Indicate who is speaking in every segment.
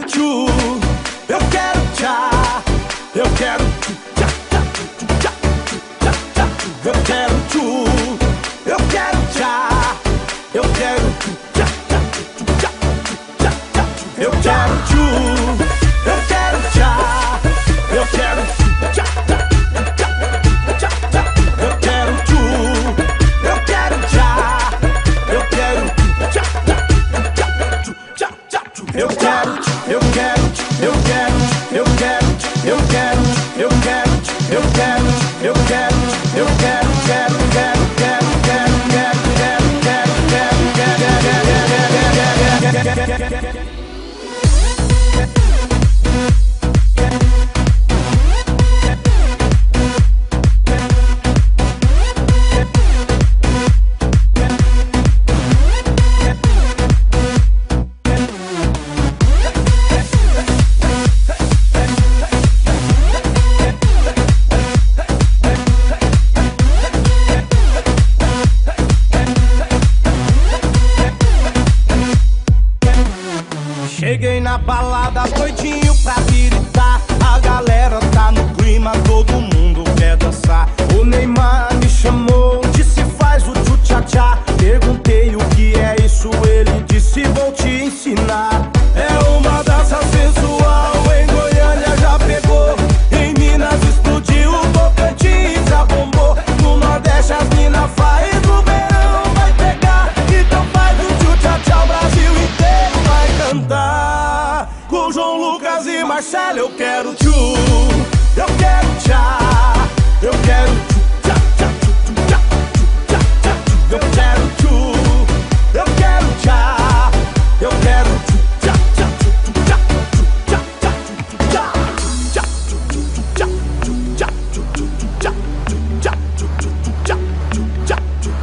Speaker 1: quero tchu, eu quero tchá, eu quero tchu, tchá, tchá, tchu, tchá, tchá, tchá, tchu. Eu quero tchu, eu quero tchá, eu quero tchu, tchá, tchá, tchu, tchá, tchá, tchá, tchu. Eu quero tchu, eu quero tchá, eu quero tchu, tchá, tchá, tchá, tchá, tchá. Eu quero tchu, eu quero tchá, eu quero tchu, tchá, tchá, tchu, tchá, tchá, tchu. Eu quero tchu, eu quero tchu, eu quero tchu, eu quero tchu, eu quero tchu, eu quero tchu, eu quero tchu, eu quero tchu, eu quero, quero, quero, quero, quero, quero, quero, quero, quero, quero, quero. Cheguei na balada doidinho pra gritar, a galera tá no clima, todo mundo quer dançar. O Neymar me chamou, disse faz o tchu-tchá-tchá. Perguntei o que é isso, ele disse vou te ensinar. É uma dança sensual, em Goiânia já pegou, em Minas explodiu, Tocantins já bombou, no Nordeste as mina faz, no verão vai pegar. Então faz o tchu-tchá-tchá, o Brasil inteiro vai cantar. Com João Lucas e Marcelo eu quero tchu, eu quero tchá, eu quero tchu, tchá, tchá, tchu, tchá, tchu, tchá, tchá, tchu. Eu quero tchu, eu quero tchá, eu quero tchu, tchá, tchá, tchu, tchá, tchu, tchá, tchá, tchu, tchá, tchá, tchu, tchá, tchu, tchá, tchu, tchá, tchá, tchu, tchá, tchá,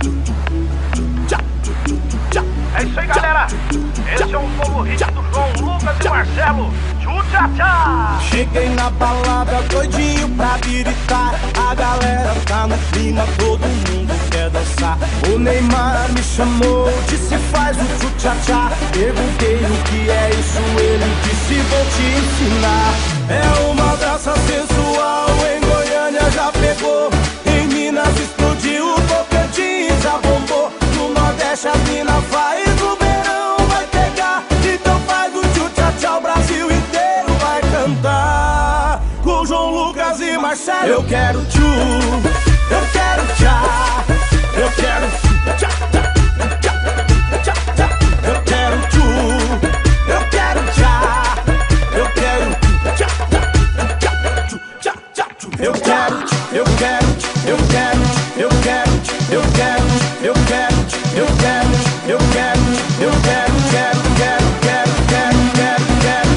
Speaker 1: tchu, tchá, tchá.
Speaker 2: É isso aí, galera. Esse é o novo hit do João Lucas e Marcelo, tchu-tchá-tchá.
Speaker 1: Cheguei na balada doidinho pra gritar, a galera tá no clima, todo mundo quer dançar. O Neymar me chamou, disse faz o tchu-tchá-tchá. Perguntei o que é isso, ele disse vou te ensinar. É uma dança sensual, em Goiânia já pegou, em Minas explodiu, Tocantins já bombou, no Nordeste a mina faz, no verão vai pegar. Então faz o tchu-tchá-tchá, o Brasil inteiro vai cantar. Com João Lucas e Marcelo eu quero tchu, eu quero tchá, eu quero tchá, tchá, tchá, tchá, tchá. Eu quero tchu, eu quero tchá, eu quero tchá, tchá, tchá, tchá, tchá, tchu. Eu quero tchu, eu quero tchu, eu quero tchu, eu quero tchu, eu quero tchu, eu quero tchu, eu quero tchu, eu quero tchu, eu quero, quero, quero, quero, quero, quero,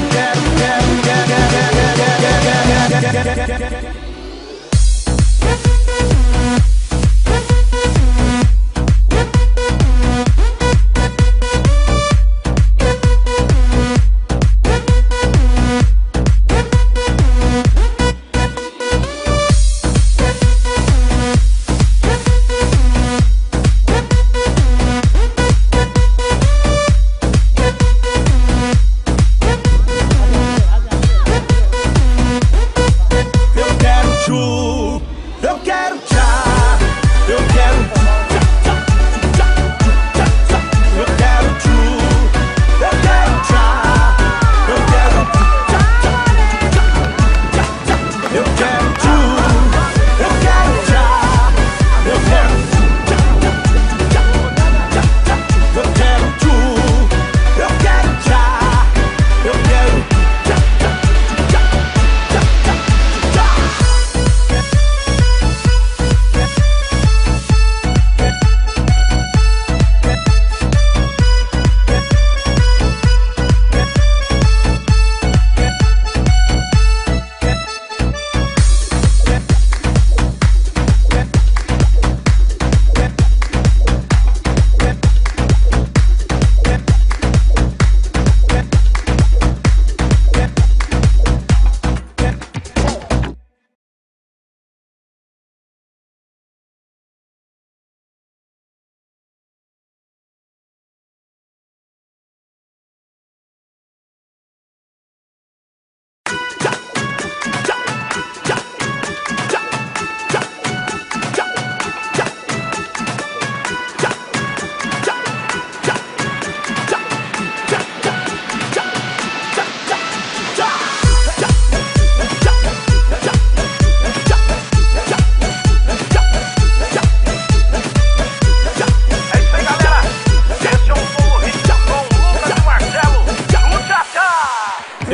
Speaker 1: quero, quero, quero, quero, quero, quero, quero, quero.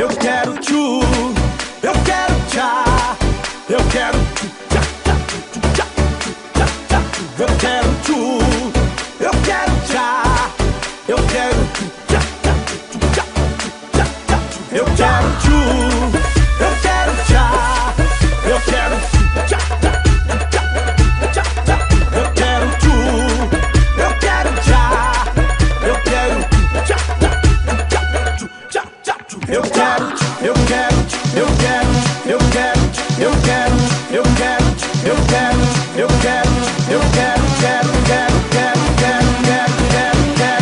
Speaker 1: Eu quero tchu, eu quero tchá, eu quero tchu, tchá, tchá, tchu, tchá, tchu, tchá, tchá, tchu. Eu quero tchu, eu quero tchá, eu quero tchu, tchá, tchá, tchu, tchá, tchu, tchá, tchá, tchu. Eu quero tchu, eu quero tchá, eu quero tchu, tchá, tchá, tchu, tchá, tchá, tchu. Eu quero tchu, eu quero tchá, eu quero tchu, tchá, tchá, tchu, tchá, tchá, tchu. Eu quero, eu quero, eu quero, eu quero, eu quero, eu quero, eu quero, eu quero, eu quero, quero, quero, quero, quero, quero, quero,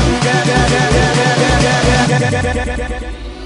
Speaker 1: quero, quero, quero, quero.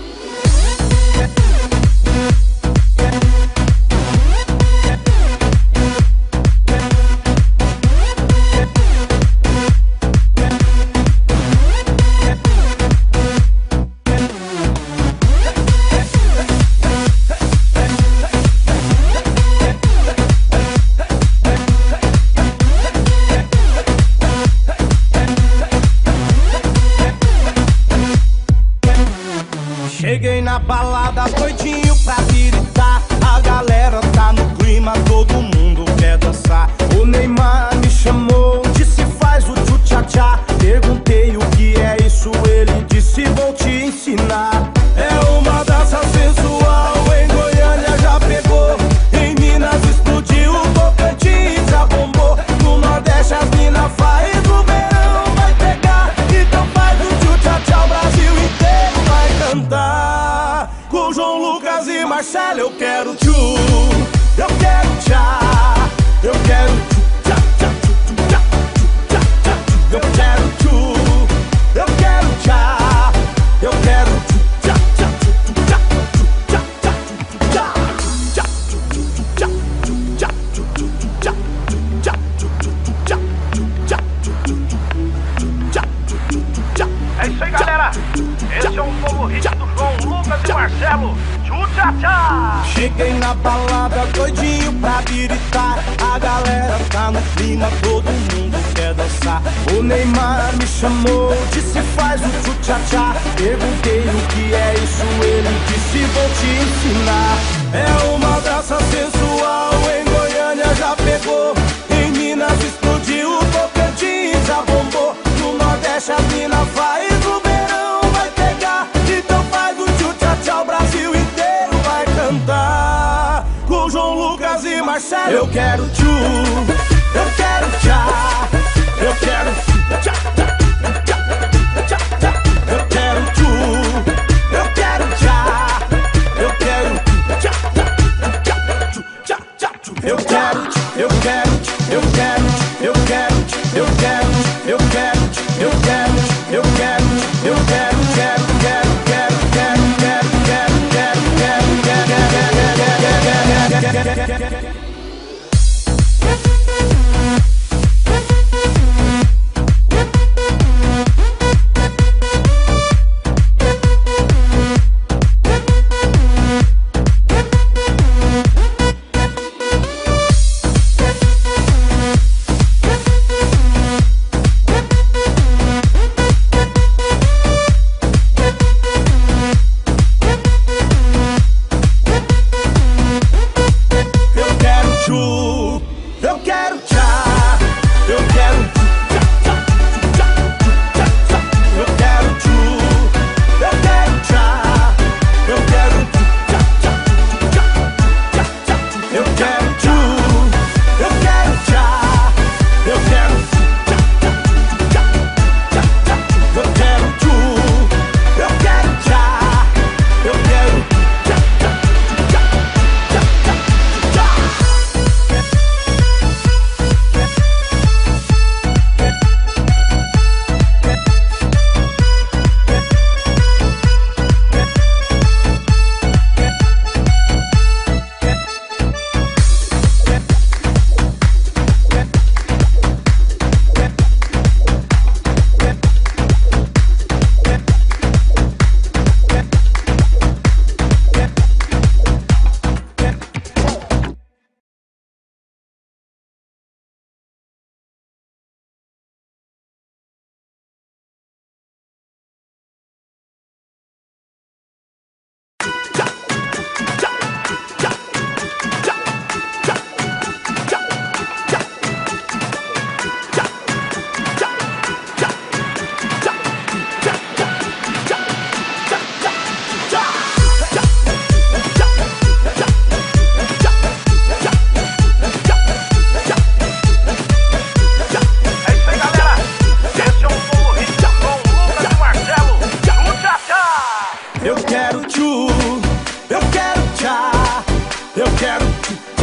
Speaker 1: Cheguei na balada doidinho pra gritar. A galera tá no clima, todo mundo quer dançar. O Neymar me chamou, disse faz o tchu-tchá-tchá. Perguntei o que é isso, ele disse vou te ensinar. É uma dança sensual, em Goiânia já pegou, em Minas explodiu, Tocantins já bombou. No Nordeste as minas faz, no verão vai pegar. Então faz o tchu-tchá-tchá, o Brasil inteiro vai cantar. Com João Lucas e Marcelo eu quero tchu, eu quero tchá, eu quero tchu, tchá, tchá, tchu, tchá, tchu, tchá, tchá, tchu. Eu quero tchu, eu quero tchá, eu quero tchu, tchá, tchá, tchu, tchá, tchu, tchá, tchá, tchu, tchá, tchá, tchu, tchá, tchu, tchá, tchu, tchá, tchu, tchá, tchu, tchá, tchu, tchá, tchu, tchá.
Speaker 2: É isso aí, galera. Esse é um novo hit do João Lucas e Marcelo. Tchu-tchá-tchá.
Speaker 1: Cheguei na balada doidinho pra gritar. A galera tá no clima, todo mundo quer dançar. O Neymar me chamou, disse faz o tchu-tchá-tchá. Perguntei o que é isso, ele disse vou te ensinar. É uma dança sensual, em Goiânia já pegou, em Minas explodiu, Tocantins já bombou. No Nordeste as mina faz, no verão vai pegar. Então faz o tchu-tchá-tchá, o Brasil inteiro vai cantar. Com João Lucas e Marcelo eu quero tchu, eu quero tchá, eu quero tchu, tchá, tchá, tchá, tchá, tchá. Eu quero tchu, eu quero tchá, eu quero tchu, tchá, tchá, tchá, tchu, tchá, tchá, tchu. Eu quero, eu quero, eu quero, eu quero, eu quero, eu quero, eu quero, eu quero, eu quero, quero, quero, quero, quero, quero, quero, quero, quero, quero, quero, quero, quero, quero, quero, quero, quero. quero.